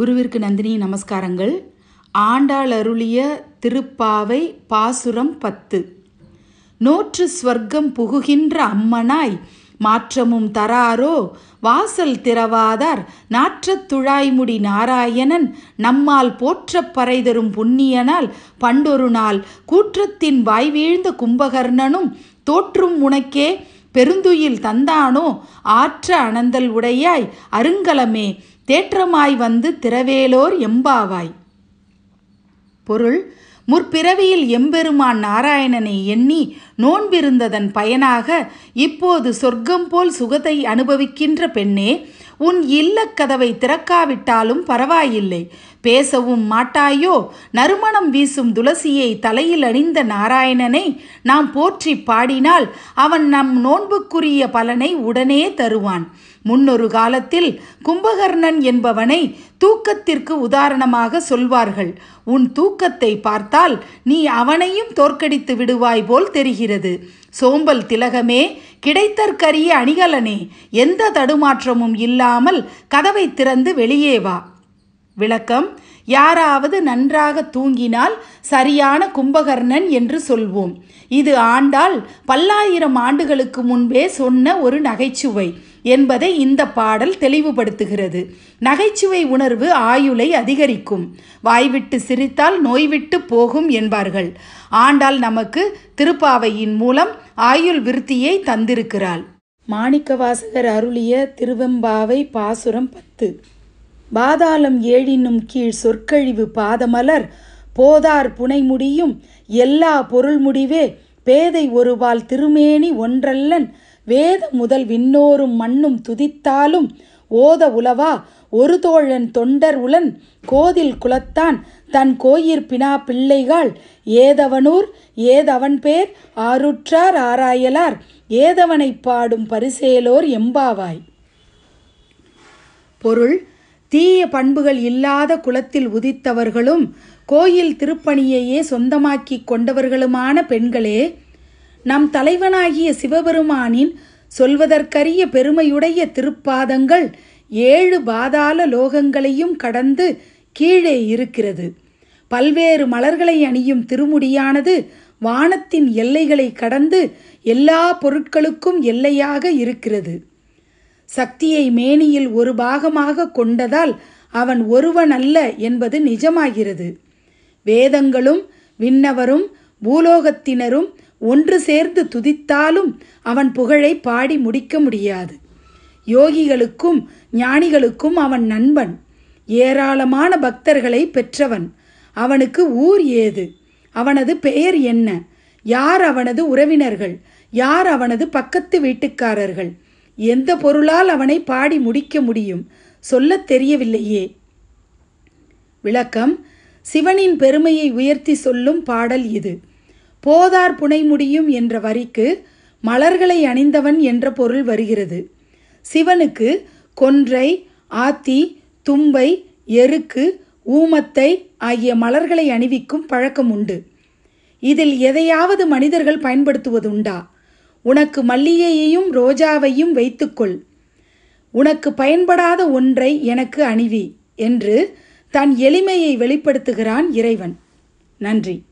குருவிற்கு நந்தினி நமஸ்காரங்கள். ஆண்டாள் அருளிய திருப்பாவை பாசுரம் 10. நோற்று ஸ்வர்க்கம் புகுகின்ற அம்மனாய் மாற்றமும் தராரோ வாசல் திறவாதார் நாற்றத் துழாய்முடி நாராயணன் நம்மால் போற்றப் பறைதரும் புண்ணியனால் பண்டொரு நாள் கூற்றத்தின் வாய்வீழ்ந்த கும்பகர்ணனும் தோற்றும் உனக்கே பெருந்துயில் தந்தானோ ஆற்ற அனந்தல் உடையாய் அருங்கலமே தேற்றமாய் வந்து திரவேலோர் எம்பாவாய். பொருள்: முற்பிறவியில் எம்பெருமான் நாராயணனை எண்ணி நோன்பிருந்ததன் பயனாக இப்போது சொர்க்கம் போல் சுகத்தை அனுபவிக்கின்ற பெண்ணே, உன் இல்லக் கதவை திறக்காவிட்டாலும் பரவாயில்லை. பேசவும் மாட்டாயோ? நறுமணம் வீசும் துளசியை தலையில் அணிந்த நாராயணனை நாம் போற்றி பாடினால் அவன் நம் நோன்புக்குரிய பலனை உடனே தருவான். முன்னொரு காலத்தில் கும்பகர்ணன் என்பவனை தூக்கத்திற்கு உதாரணமாக சொல்வார்கள். உன் தூக்கத்தை பார்த்தால் நீ அவனையும் தோற்கடித்து விடுவாய் போல் தெரிகிறது. சோம்பல் திலகமே, கிடைத்தற்கரிய அணிகலனே, எந்த தடுமாற்றமும் இல்லாமல் கதவை திறந்து வெளியே வா. விளக்கம்: யாராவது நன்றாக தூங்கினால் சரியான கும்பகர்ணன் என்று சொல்வோம். இது ஆண்டாள் பல்லாயிரம் ஆண்டுகளுக்கு முன்பே சொன்ன ஒரு நகைச்சுவை என்பதை இந்த பாடல் தெளிவுபடுத்துகிறது. நகைச்சுவை உணர்வு ஆயுளை அதிகரிக்கும். வாய்விட்டு சிரித்தால் நோய்விட்டு போகும் என்பார்கள். ஆண்டாள் நமக்கு திருப்பாவையின் மூலம் ஆயுள் விருத்தியை தந்திருக்கிறாள். மாணிக்கவாசகர் அருளிய திருவெம்பாவை பாசுரம் 10. பாதாளம் ஏழினும் கீழ் சொற்கழிவு பாதமலர் போதார் புனைமுடியும் எல்லா பொருள் முடிவே பேதை ஒருவாள் திருமேனி ஒன்றல்லன் வேத முதல் விண்ணோரும் மண்ணும் துதித்தாலும் ஓத உலவா ஒரு தோழன் தொண்டர் உளன் கோதில் குலத்தான் தன் கோயிற் பினா பிள்ளைகாள் ஏதவனூர் ஏதவன் பேர் ஆருற்றார் ஆராயலார் ஏதவனை பாடும் பரிசேலோர் எம்பாவாய். பொருள்: தீய பண்புகள் இல்லாத குலத்தில் உதித்தவர்களும் கோயில் திருப்பணியையே சொந்தமாக்கி கொண்டவர்களுமான பெண்களே, நம் தலைவனாகிய சிவபெருமானின் சொல்வதற்கரிய பெருமையுடைய திருப்பாதங்கள் 7 பாதாள லோகங்களையும் கடந்து கீழே இருக்கிறது. பல்வேறு மலர்களை அணியும் திருமுடியானது வானத்தின் எல்லைகளை கடந்து எல்லா பொருட்களுக்கும் எல்லையாக இருக்கிறது. சக்தியை மேனியில் ஒரு பாகமாக கொண்டதால் அவன் ஒருவன் அல்ல என்பது நிஜமாகிறது. வேதங்களும் விண்ணவரும் பூலோகத்தினரும் ஒன்று சேர்ந்து துதித்தாலும் அவன் புகழை பாடி முடிக்க முடியாது. யோகிகளுக்கும் ஞானிகளுக்கும் அவன் நண்பன். ஏராளமான பக்தர்களை பெற்றவன். அவனுக்கு ஊர் ஏது? அவனது பெயர் என்ன? யார் அவனது உறவினர்கள்? யார் அவனது பக்கத்து வீட்டுக்காரர்கள்? எந்த பொருளால் அவனை பாடி முடிக்க முடியும்? சொல்லத் தெரியவில்லையே. விளக்கம்: சிவனின் பெருமையை உயர்த்தி சொல்லும் பாடல் இது. போதார் புனைமுடியும் என்ற வரிக்கு மலர்களை அணிந்தவன் என்ற பொருள் வருகிறது. சிவனுக்கு கொன்றை, ஆத்தி, தும்பை, எருக்கு, ஊமத்தை ஆகிய மலர்களை அணிவிக்கும் பழக்கம் உண்டு. இதில் எதையாவது மனிதர்கள் பயன்படுத்துவதுண்டா? உனக்கு மல்லிகையையும் ரோஜாவையும் வைத்துக்கொள், உனக்கு பயன்படாத ஒன்றை எனக்கு அணிவி என்று தன் எளிமையை வெளிப்படுத்துகிறான் இறைவன். நன்றி.